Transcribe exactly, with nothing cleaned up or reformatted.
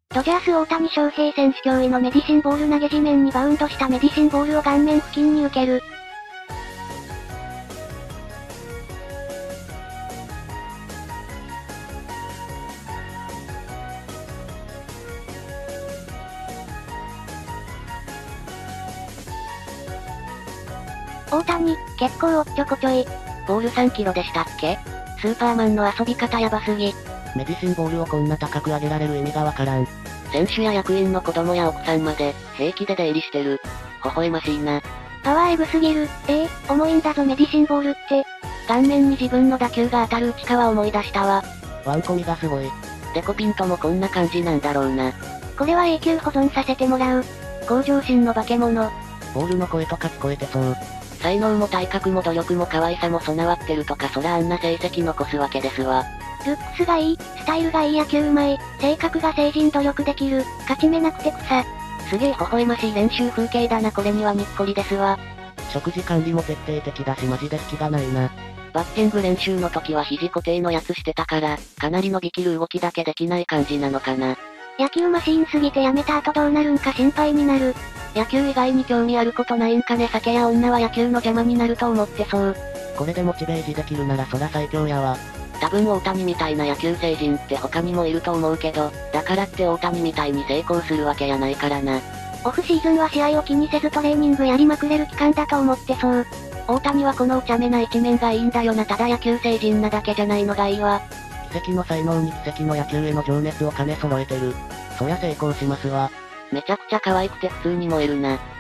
ドジャース大谷翔平選手驚異のメディシンボール投げ地面にバウンドしたメディシンボールを顔面付近に受ける。大谷、結構おっちょこちょい。 ボールさんキロでしたっけ？スーパーマンの遊び方やばすぎ。 メディシンボールをこんな高く上げられる意味がわからん。 選手や役員の子供や奥さんまで、平気で出入りしてる。微笑ましいな。 パワーエグすぎる。ええー、重いんだぞメディシンボールって。 顔面に自分の打球が当たる内側思い出したわ。 ワンコミがすごい。 デコピントもこんな感じなんだろうな。 これは永久保存させてもらう。 向上心の化け物。 ボールの声とか聞こえてそう。 才能も体格も努力も可愛さも備わってるとかそらあんな成績残すわけですわ。 ルックスがいい、スタイルがいい野球うまい、性格が成人努力できる、勝ち目なくて草。 すげえ微笑ましい練習風景だなこれにはにっこりですわ。 食事管理も徹底的だしマジで隙がないな。 バッティング練習の時は肘固定のやつしてたから、かなり伸びきる動きだけできない感じなのかな。 野球マシーンすぎてやめた後どうなるんか心配になる。 野球以外に興味あることないんかね。酒や女は野球の邪魔になると思ってそう。 これでモチベージできるならそら最強やわ。 多分大谷みたいな野球成人って他にもいると思うけど、だからって大谷みたいに成功するわけやないからな。 オフシーズンは試合を気にせずトレーニングやりまくれる期間だと思ってそう。 大谷はこのお茶目な一面がいいんだよな。ただ野球成人なだけじゃないのがいいわ。 奇跡の才能に奇跡の野球への情熱を兼ね揃えてる。そりゃ成功しますわ。 めちゃくちゃ可愛くて普通に燃えるな。